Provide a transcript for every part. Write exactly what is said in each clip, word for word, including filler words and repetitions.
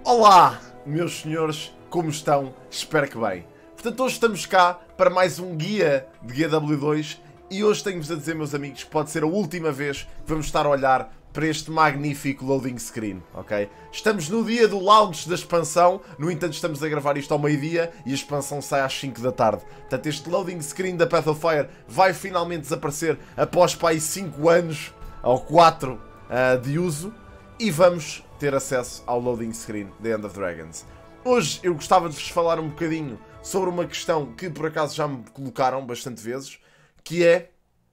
Olá, meus senhores, como estão? Espero que bem. Portanto, hoje estamos cá para mais um guia de G W dois e hoje tenho-vos a dizer, meus amigos, que pode ser a última vez que vamos estar a olhar para este magnífico loading screen, ok? Estamos no dia do launch da expansão, no entanto estamos a gravar isto ao meio-dia e a expansão sai às cinco da tarde. Portanto, este loading screen da Path of Fire vai finalmente desaparecer após para aí cinco anos ou quatro uh, de uso e vamos ter acesso ao loading screen de End of Dragons. Hoje eu gostava de vos falar um bocadinho sobre uma questão que por acaso já me colocaram bastante vezes, que é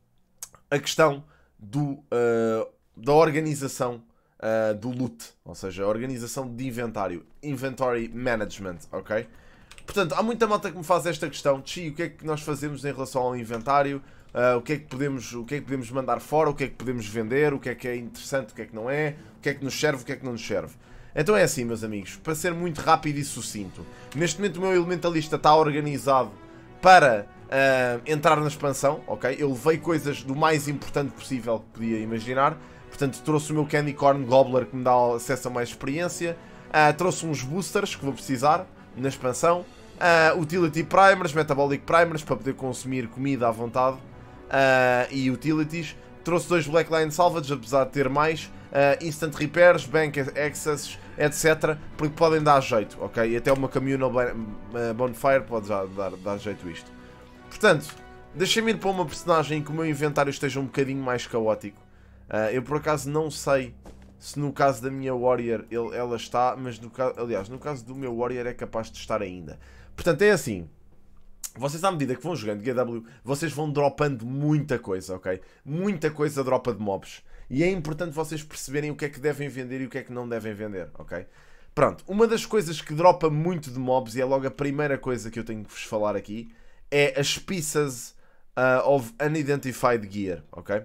a questão do, uh, da organização uh, do loot, ou seja, a organização de inventário, inventory management, ok? Portanto, há muita malta que me faz esta questão, Chi, o que é que nós fazemos em relação ao inventário, uh, o, que é que podemos, o que é que podemos mandar fora, o que é que podemos vender, o que é que é interessante, o que é que não é, o que é que nos serve, o que é que não nos serve. Então é assim, meus amigos, para ser muito rápido e sucinto, neste momento o meu elementalista está organizado para uh, entrar na expansão, ok? Eu levei coisas do mais importante possível que podia imaginar, portanto trouxe o meu Candy Corn Gobbler que me dá acesso a mais experiência, uh, trouxe uns boosters que vou precisar na expansão, uh, Utility Primers, Metabolic Primers para poder consumir comida à vontade uh, e Utilities, trouxe dois Black Lion Salvage, apesar de ter mais, uh, Instant Repairs, Bank Access, etcétera, porque podem dar jeito, ok? E até uma Communal Bonfire pode já dar, dar jeito a isto. Portanto, deixem-me ir para uma personagem em que o meu inventário esteja um bocadinho mais caótico. Uh, eu por acaso não sei se no caso da minha Warrior ele, ela está, mas no caso, aliás, no caso do meu Warrior é capaz de estar ainda. Portanto, é assim. Vocês, à medida que vão jogando G W, vocês vão dropando muita coisa, ok? Muita coisa dropa de mobs. E é importante vocês perceberem o que é que devem vender e o que é que não devem vender, ok? Pronto, uma das coisas que dropa muito de mobs, e é logo a primeira coisa que eu tenho que vos falar aqui, é as Pieces uh, of Unidentified Gear, ok?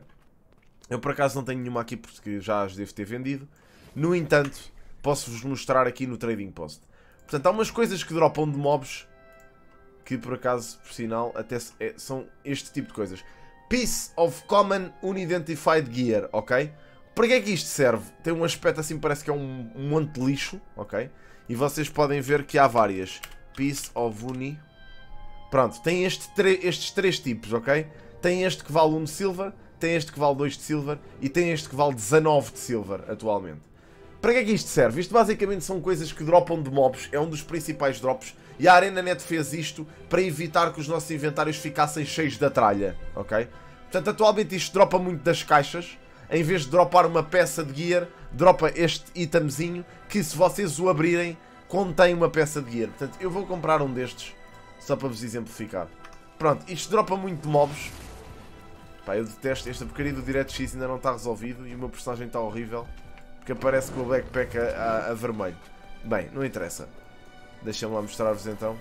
Eu por acaso não tenho nenhuma aqui porque já as devo ter vendido. No entanto, posso-vos mostrar aqui no Trading Post. Portanto, há umas coisas que dropam de mobs que por acaso, por sinal, até é, são este tipo de coisas. Piece of Common Unidentified Gear, ok? Para que é que isto serve? Tem um aspecto assim, parece que é um, um monte de lixo, ok? E vocês podem ver que há várias. Piece of Uni... Pronto, tem este estes três tipos, ok? Tem este que vale um de silver, tem este que vale dois de silver e tem este que vale dezanove de silver atualmente. Para que é que isto serve? Isto basicamente são coisas que dropam de mobs, é um dos principais drops. E a ArenaNet fez isto para evitar que os nossos inventários ficassem cheios da tralha, ok? Portanto, atualmente isto dropa muito das caixas. Em vez de dropar uma peça de gear, dropa este itemzinho que, se vocês o abrirem, contém uma peça de gear. Portanto, eu vou comprar um destes, só para vos exemplificar. Pronto, isto dropa muito de mobs. Pá, eu detesto, esta porcaria do DirectX ainda não está resolvido e o meu personagem está horrível, porque aparece com o backpack a, a, a vermelho. Bem, não interessa. Deixa-me lá mostrar-vos então.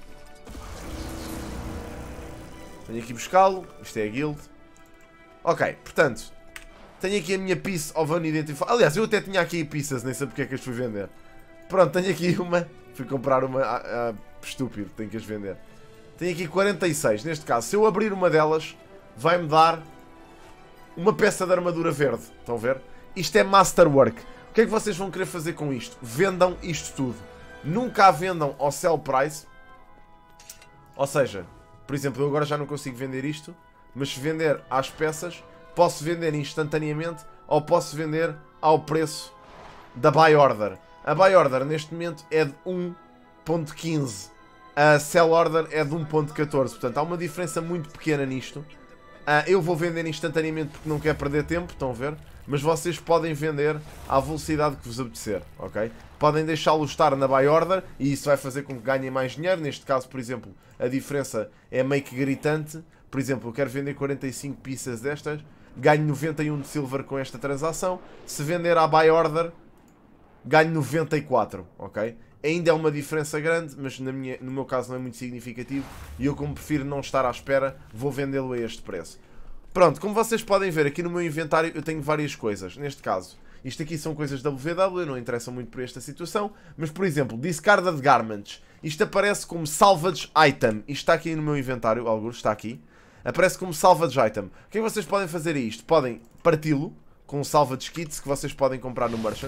Venho aqui buscá-lo. Isto é a guild. Ok, portanto, tenho aqui a minha piece of unidentified. Aliás, eu até tinha aqui pieces, nem sei porque é que as fui vender. Pronto, tenho aqui uma. Fui comprar uma. Ah, ah, estúpido, tenho que as vender. Tenho aqui quarenta e seis. Neste caso, se eu abrir uma delas, vai-me dar uma peça de armadura verde. Estão a ver? Isto é Masterwork. O que é que vocês vão querer fazer com isto? Vendam isto tudo. Nunca a vendam ao sell price. Ou seja, por exemplo, eu agora já não consigo vender isto, mas se vender às peças, posso vender instantaneamente ou posso vender ao preço da buy order. A buy order neste momento é de um ponto quinze. A sell order é de um ponto catorze. Portanto, há uma diferença muito pequena nisto. Uh, eu vou vender instantaneamente porque não quero perder tempo, estão a ver? Mas vocês podem vender à velocidade que vos apetecer, ok? Podem deixá-lo estar na buy order e isso vai fazer com que ganhem mais dinheiro. Neste caso, por exemplo, a diferença é meio que gritante. Por exemplo, eu quero vender quarenta e cinco pieces destas, ganho noventa e um de silver com esta transação. Se vender à buy order, ganho noventa e quatro, ok? Ainda é uma diferença grande, mas na minha, no meu caso não é muito significativo. E eu, como prefiro não estar à espera, vou vendê-lo a este preço. Pronto, como vocês podem ver, aqui no meu inventário eu tenho várias coisas. Neste caso, isto aqui são coisas W W, não interessam muito por esta situação. Mas, por exemplo, Discarded Garments. Isto aparece como Salvage Item. Isto está aqui no meu inventário, alguns está aqui. Aparece como Salvage Item. O que é que vocês podem fazer a isto? Podem parti-lo com Salvage Kits que vocês podem comprar no Merchant.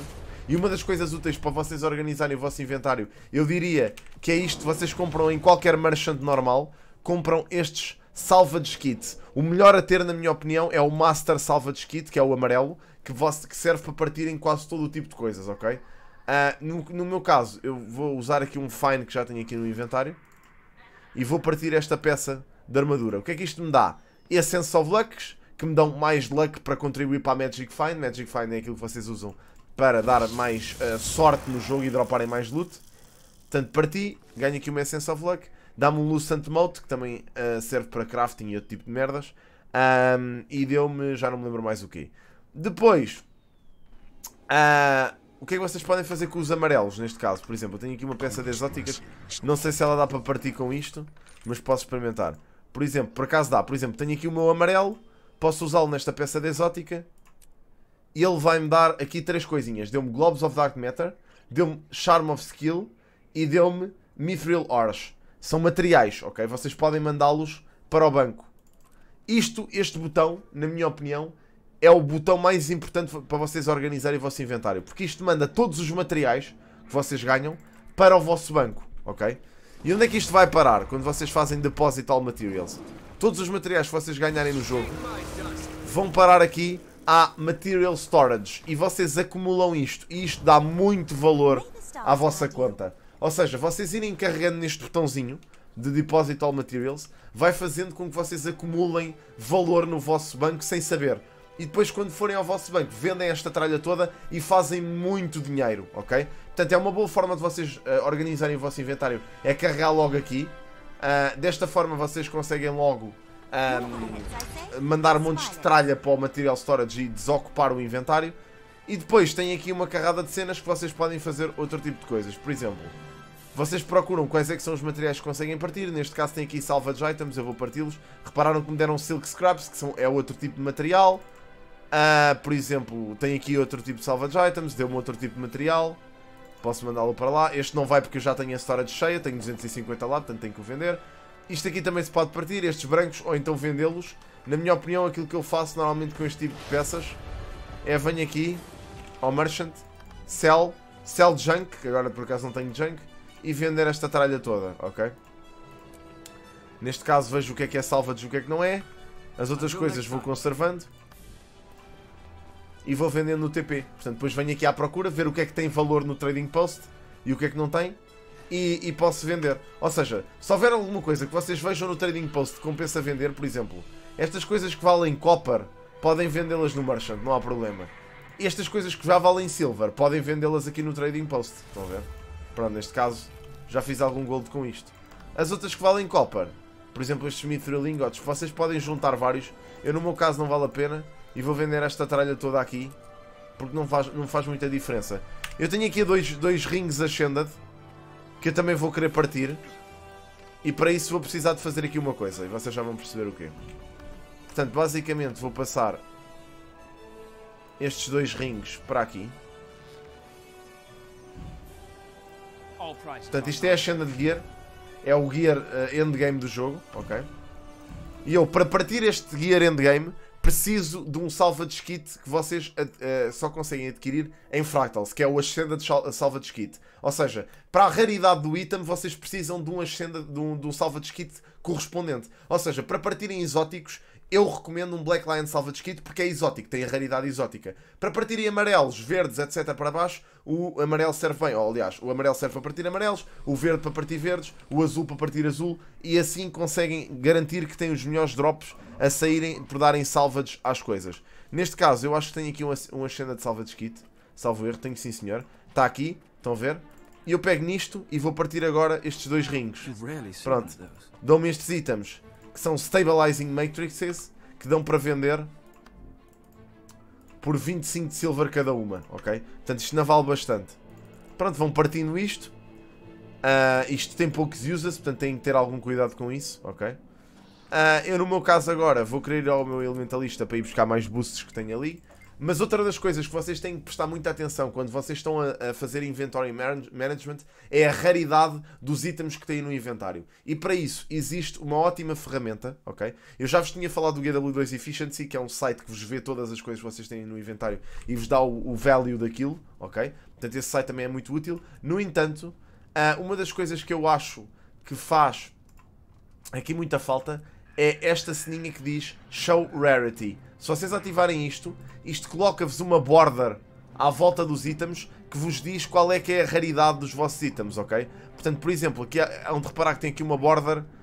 E uma das coisas úteis para vocês organizarem o vosso inventário, eu diria que é isto, vocês compram em qualquer merchant normal, compram estes Salvage Kit. O melhor a ter, na minha opinião, é o Master Salvage Kit, que é o amarelo, que, vos, que serve para partir em quase todo o tipo de coisas, ok? Uh, no, no meu caso, eu vou usar aqui um Fine que já tenho aqui no inventário e vou partir esta peça de armadura. O que é que isto me dá? Essence of Lucks, que me dão mais luck para contribuir para a Magic Find. Magic Find é aquilo que vocês usam para dar mais uh, sorte no jogo e droparem mais loot. Portanto, parti, ganho aqui uma Essence of Luck. Dá-me um Lucent Mote, que também uh, serve para crafting e outro tipo de merdas. Um, e deu-me, já não me lembro mais o quê. Depois, uh, o que é que vocês podem fazer com os amarelos, neste caso? Por exemplo, eu tenho aqui uma peça de exóticas. Não sei se ela dá para partir com isto, mas posso experimentar. Por exemplo, por acaso dá. Por exemplo, tenho aqui o meu amarelo. Posso usá-lo nesta peça de exótica. E ele vai-me dar aqui três coisinhas. Deu-me Globes of Dark Matter, deu-me Charm of Skill e deu-me Mithril Ores. São materiais, ok? Vocês podem mandá-los para o banco. Isto, este botão, na minha opinião, é o botão mais importante para vocês organizarem o vosso inventário. Porque isto manda todos os materiais que vocês ganham para o vosso banco, ok? E onde é que isto vai parar quando vocês fazem Deposit All Materials? Todos os materiais que vocês ganharem no jogo vão parar aqui à Material Storage. E vocês acumulam isto. E isto dá muito valor à vossa conta. Ou seja, vocês irem carregando neste botãozinho de Deposit All Materials, vai fazendo com que vocês acumulem valor no vosso banco sem saber. E depois, quando forem ao vosso banco, vendem esta tralha toda e fazem muito dinheiro, ok? Portanto, é uma boa forma de vocês uh, organizarem o vosso inventário, é carregar logo aqui. Uh, desta forma, vocês conseguem logo um, mandar montes de tralha para o Material Storage e desocupar o inventário. E depois, tem aqui uma carrada de cenas que vocês podem fazer outro tipo de coisas. Por exemplo, vocês procuram quais é que são os materiais que conseguem partir. Neste caso tem aqui Salvage Items, eu vou parti-los. Repararam que me deram Silk Scraps, que são, é outro tipo de material. Uh, por exemplo, tem aqui outro tipo de Salvage Items, deu-me outro tipo de material. Posso mandá-lo para lá. Este não vai porque eu já tenho a storage cheia, tenho duzentos e cinquenta lá, portanto tenho que o vender. Isto aqui também se pode partir, estes brancos, ou então vendê-los. Na minha opinião, aquilo que eu faço normalmente com este tipo de peças é venho aqui ao Merchant, Sell, Sell Junk, que agora por acaso não tenho Junk, e vender esta tralha toda, ok? Neste caso vejo o que é que é salvage e o que é que não é. As outras coisas vou conservando e vou vendendo no T P. Portanto, depois venho aqui à procura, ver o que é que tem valor no Trading Post e o que é que não tem, e, e posso vender. Ou seja, se houver alguma coisa que vocês vejam no Trading Post que compensa vender, por exemplo, estas coisas que valem Copper, podem vendê-las no Merchant, não há problema. E estas coisas que já valem Silver, podem vendê-las aqui no Trading Post. Estão a ver? Pronto, neste caso, já fiz algum gold com isto. As outras que valem Copper, por exemplo, estes Mithril Ingots, vocês podem juntar vários. Eu, no meu caso, não vale a pena. E vou vender esta tralha toda aqui, porque não faz, não faz muita diferença. Eu tenho aqui dois, dois rings Ascended, que eu também vou querer partir. E para isso vou precisar de fazer aqui uma coisa, e vocês já vão perceber o quê. Portanto, basicamente vou passar estes dois rings para aqui. Portanto, isto é a Ascended Gear. É o Gear uh, Endgame do jogo, ok? E eu, para partir este Gear Endgame, preciso de um Salvage Kit que vocês uh, só conseguem adquirir em Fractals, que é o Ascended Salvage Kit. Ou seja, para a raridade do item, vocês precisam de um, Ascended, de um, de um Salvage Kit correspondente. Ou seja, para partirem exóticos, eu recomendo um Black Lion Salvage Kit porque é exótico, tem a raridade exótica. Para partirem amarelos, verdes, etcétera para baixo, o amarelo serve bem. Ou, aliás, o amarelo serve para partir amarelos, o verde para partir verdes, o azul para partir azul, e assim conseguem garantir que têm os melhores drops a saírem por darem salvage às coisas. Neste caso, eu acho que tenho aqui um, um Ascended Salvage Kit, salvo erro, tenho sim senhor. Está aqui, estão a ver? E eu pego nisto e vou partir agora estes dois rings. Pronto, dão-me estes itens, que são Stabilizing Matrices, que dão para vender por vinte e cinco de silver cada uma, ok? Portanto, isto não vale bastante. Pronto, vão partindo isto. Uh, isto tem poucos uses, portanto têm que ter algum cuidado com isso, ok? Uh, eu, no meu caso agora, vou querer ir ao meu elementalista para ir buscar mais boosts que tenho ali. Mas outra das coisas que vocês têm que prestar muita atenção quando vocês estão a, a fazer inventory management é a raridade dos itens que têm no inventário. E para isso existe uma ótima ferramenta, ok? Eu já vos tinha falado do G W dois Efficiency, que é um site que vos vê todas as coisas que vocês têm no inventário e vos dá o, o value daquilo, ok? Portanto, esse site também é muito útil. No entanto, uma das coisas que eu acho que faz aqui muita falta é esta ceninha que diz Show Rarity. Se vocês ativarem isto, isto coloca-vos uma border à volta dos itens que vos diz qual é que é a raridade dos vossos itens, ok? Portanto, por exemplo, aqui há onde reparar que tem aqui uma border, uh,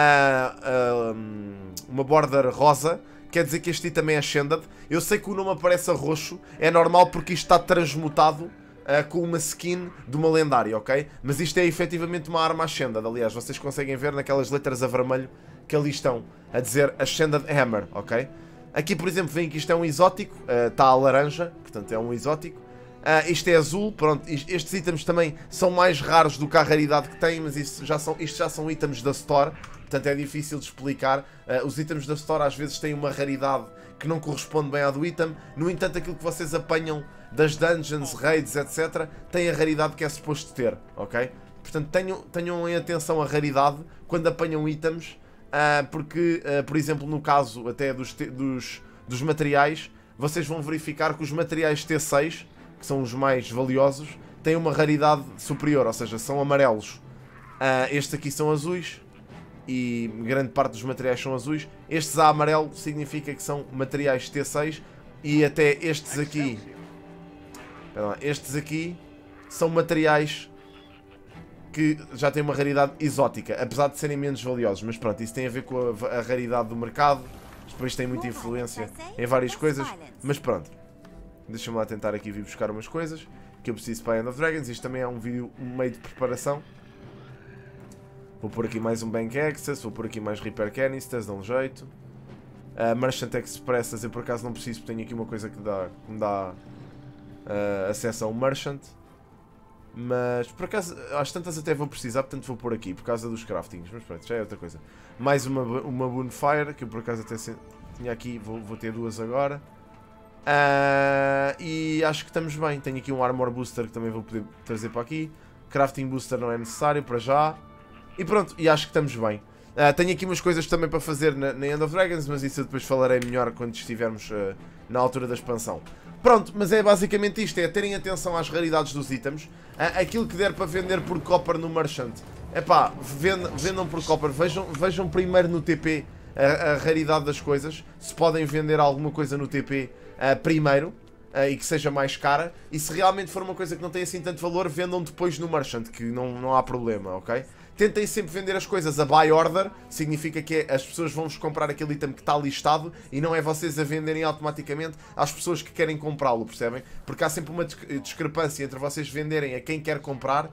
uh, uma border rosa, quer dizer que este item é Ascended. Eu sei que o nome aparece a roxo, é normal porque isto está transmutado uh, com uma skin de uma lendária, ok? Mas isto é efetivamente uma arma Ascended. Aliás, vocês conseguem ver naquelas letras a vermelho que ali estão a dizer Ascended Hammer, ok? Aqui, por exemplo, veem que isto é um exótico, está uh, a laranja, portanto é um exótico. Uh, isto é azul, pronto, estes itens também são mais raros do que a raridade que têm, mas isto já são, isto já são itens da Store, portanto é difícil de explicar. Uh, os itens da Store às vezes têm uma raridade que não corresponde bem à do item, no entanto aquilo que vocês apanham das dungeons, raids, etcétera, tem a raridade que é suposto ter, ok? Portanto tenham, tenham em atenção a raridade quando apanham itens. Uh, porque, uh, por exemplo, no caso até dos, dos, dos materiais, vocês vão verificar que os materiais T seis, que são os mais valiosos, têm uma raridade superior, ou seja, são amarelos. Uh, estes aqui são azuis e grande parte dos materiais são azuis. Estes a amarelo significa que são materiais T seis e até estes aqui, lá, estes aqui são materiais que já tem uma raridade exótica, apesar de serem menos valiosos, mas pronto, isso tem a ver com a, a raridade do mercado, depois tem muita influência em várias coisas, mas pronto, deixa-me lá tentar aqui vir buscar umas coisas que eu preciso para End of Dragons. Isto também é um vídeo um meio de preparação. Vou pôr aqui mais um Bank Access, vou pôr aqui mais Repair Canisters, dá um jeito. Uh, Merchant Express, eu por acaso não preciso, porque tenho aqui uma coisa que, dá, que me dá uh, acesso a um Merchant. Mas, por acaso, às tantas até vou precisar, portanto vou pôr aqui, por causa dos craftings. Mas pronto, já é outra coisa. Mais uma, uma Bonfire, que eu por acaso até tinha aqui, vou, vou ter duas agora. Uh, e acho que estamos bem. Tenho aqui um Armor Booster que também vou poder trazer para aqui. Crafting Booster não é necessário para já. E pronto, e acho que estamos bem. Uh, tenho aqui umas coisas também para fazer na, na End of Dragons, mas isso eu depois falarei melhor quando estivermos uh, na altura da expansão. Pronto, mas é basicamente isto, é terem atenção às raridades dos itens. Uh, aquilo que der para vender por copper no Merchant, epá, vendam, vendam por copper, vejam, vejam primeiro no T P a, a raridade das coisas, se podem vender alguma coisa no T P uh, primeiro, uh, e que seja mais cara, e se realmente for uma coisa que não tem assim tanto valor, vendam depois no Merchant, que não, não há problema, ok? Tentem sempre vender as coisas a buy order, significa que as pessoas vão-vos comprar aquele item que está listado e não é vocês a venderem automaticamente às pessoas que querem comprá-lo, percebem? Porque há sempre uma discrepância entre vocês venderem a quem quer comprar uh,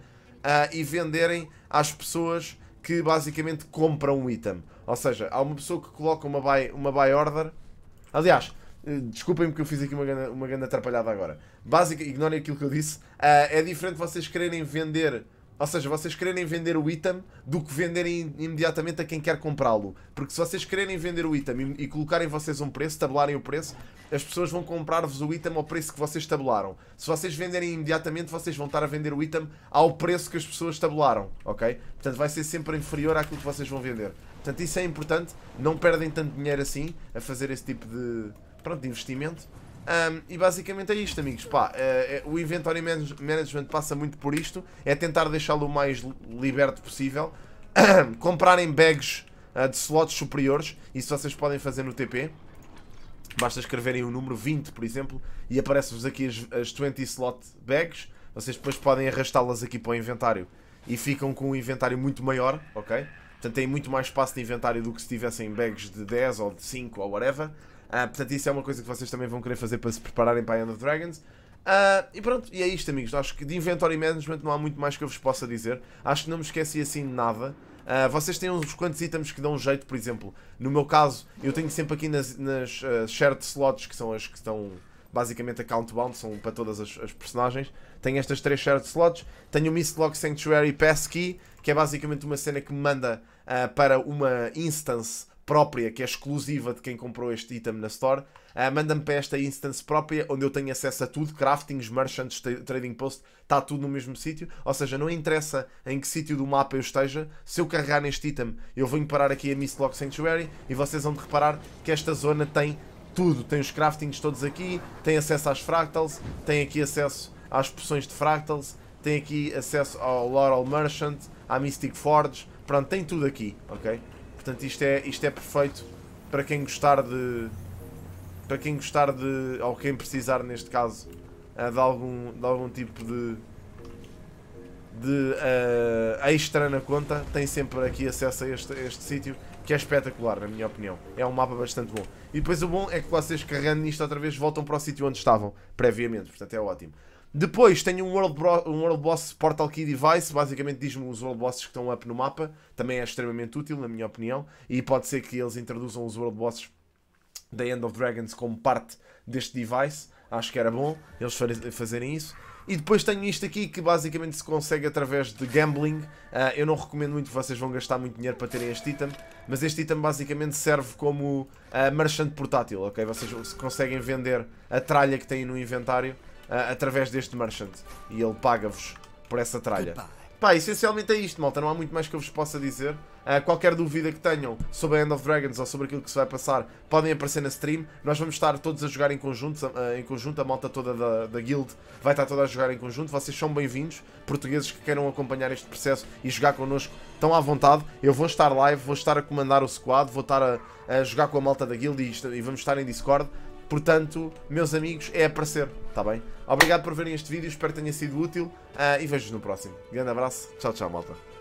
e venderem às pessoas que basicamente compram o item. Ou seja, há uma pessoa que coloca uma buy, uma buy order. Aliás, uh, desculpem-me que eu fiz aqui uma grande, uma grande atrapalhada agora. Básica, ignorem aquilo que eu disse. Uh, é diferente vocês quererem vender... Ou seja, vocês quererem vender o item do que venderem imediatamente a quem quer comprá-lo. Porque se vocês quererem vender o item e, e colocarem vocês um preço, tabelarem o preço, as pessoas vão comprar-vos o item ao preço que vocês tabelaram. Se vocês venderem imediatamente, vocês vão estar a vender o item ao preço que as pessoas tabelaram, ok? Portanto, vai ser sempre inferior àquilo que vocês vão vender. Portanto, isso é importante. Não perdem tanto dinheiro assim a fazer esse tipo de, pronto, de investimento. Um, e basicamente é isto, amigos. Pá, uh, uh, o Inventory Management passa muito por isto. É tentar deixá-lo o mais liberto possível. Comprarem bags uh, de slots superiores. Isso vocês podem fazer no T P. Basta escreverem o número vinte, por exemplo, e aparece-vos aqui as, as vinte slot bags. Vocês depois podem arrastá-las aqui para o inventário e ficam com um inventário muito maior, ok? Portanto, têm muito mais espaço de inventário do que se tivessem bags de dez ou de cinco ou whatever. Uh, portanto, isso é uma coisa que vocês também vão querer fazer para se prepararem para a End of Dragons. Uh, e pronto, e é isto, amigos. Acho que de Inventory Management não há muito mais que eu vos possa dizer. Acho que não me esqueci assim de nada. Uh, vocês têm uns quantos itens que dão jeito, por exemplo. No meu caso, eu tenho sempre aqui nas, nas uh, shared slots, que são as que estão basicamente account-bound, são para todas as, as personagens. Tenho estas três shared slots. Tenho o Mistlock Sanctuary Passkey, que é basicamente uma cena que me manda uh, para uma instance própria, que é exclusiva de quem comprou este item na Store, uh, manda-me para esta instance própria, onde eu tenho acesso a tudo, craftings, merchants, trading post, está tudo no mesmo sítio, ou seja, não interessa em que sítio do mapa eu esteja, se eu carregar neste item, eu venho parar aqui a Mistlock Sanctuary, e vocês vão de reparar que esta zona tem tudo, tem os craftings todos aqui, tem acesso às fractals, tem aqui acesso às poções de fractals, tem aqui acesso ao Laurel Merchant, à Mystic Forge, pronto, tem tudo aqui, ok? Portanto, isto é, isto é perfeito para quem gostar de... Para quem gostar de... Ou quem precisar, neste caso, de algum, de algum tipo de... De uh, extra na conta, tem sempre aqui acesso a este, a este sítio, que é espetacular, na minha opinião. É um mapa bastante bom. E depois o bom é que vocês, carregando nisto outra vez, voltam para o sítio onde estavam, previamente. Portanto, é ótimo. Depois tenho um World, Bro um World Boss Portal Key Device, basicamente diz-me os World Bosses que estão up no mapa, também é extremamente útil, na minha opinião, e pode ser que eles introduzam os World Bosses da End of Dragons como parte deste device, acho que era bom eles fazerem isso. E depois tenho isto aqui que basicamente se consegue através de gambling, uh, eu não recomendo muito que vocês vão gastar muito dinheiro para terem este item, mas este item basicamente serve como uh, merchant portátil, ok? Vocês conseguem vender a tralha que têm no inventário Uh, através deste merchant, e ele paga-vos por essa tralha. Pá, essencialmente é isto, malta, não há muito mais que eu vos possa dizer. Uh, qualquer dúvida que tenham sobre a End of Dragons ou sobre aquilo que se vai passar, podem aparecer na stream. Nós vamos estar todos a jogar em conjunto, uh, em conjunto, a malta toda da, da guild vai estar toda a jogar em conjunto. Vocês são bem-vindos, portugueses que queiram acompanhar este processo e jogar connosco, estão à vontade. Eu vou estar live, vou estar a comandar o squad, vou estar a, a jogar com a malta da guild e, e vamos estar em Discord. Portanto, meus amigos, é aparecer, está bem? Obrigado por verem este vídeo, espero que tenha sido útil uh, e vejo-vos no próximo. Grande abraço, tchau, tchau, malta.